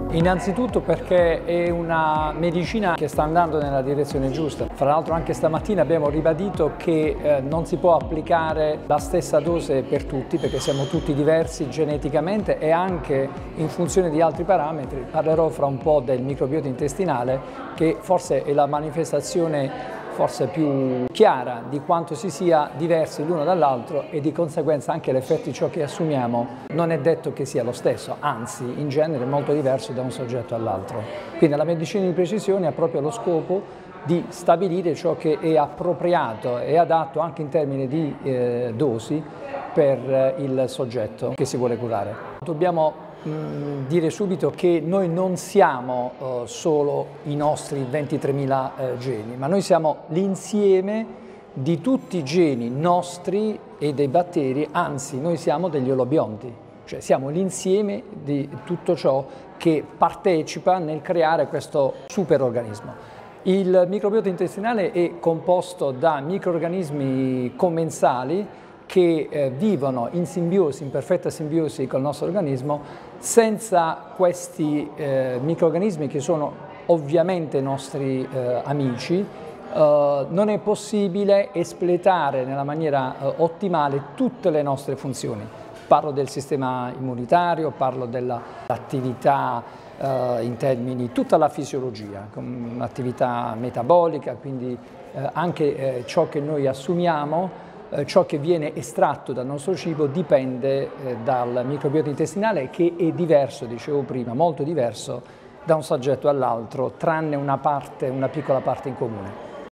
Innanzitutto perché è una medicina che sta andando nella direzione giusta. Fra l'altro anche stamattina abbiamo ribadito che non si può applicare la stessa dose per tutti perché siamo tutti diversi geneticamente e anche in funzione di altri parametri. Parlerò fra un po' del microbiota intestinale che forse è la manifestazione forse più chiara di quanto si sia diversi l'uno dall'altro e di conseguenza anche l'effetto di ciò che assumiamo non è detto che sia lo stesso, anzi in genere è molto diverso da un soggetto all'altro. Quindi la medicina di precisione ha proprio lo scopo di stabilire ciò che è appropriato e adatto anche in termini di dosi per il soggetto che si vuole curare. Dobbiamo dire subito che noi non siamo solo i nostri 23.000 geni, ma noi siamo l'insieme di tutti i geni nostri e dei batteri, anzi noi siamo degli olobionti, cioè siamo l'insieme di tutto ciò che partecipa nel creare questo superorganismo. Il microbiota intestinale è composto da microrganismi commensali che vivono in simbiosi, in perfetta simbiosi col nostro organismo. Senza questi microrganismi, che sono ovviamente nostri amici, non è possibile espletare nella maniera ottimale tutte le nostre funzioni. Parlo del sistema immunitario, parlo dell'attività in termini, tutta la fisiologia, l'attività metabolica, quindi anche ciò che noi assumiamo, ciò che viene estratto dal nostro cibo dipende dal microbiota intestinale che è diverso, dicevo prima, molto diverso da un soggetto all'altro, tranne una piccola parte in comune.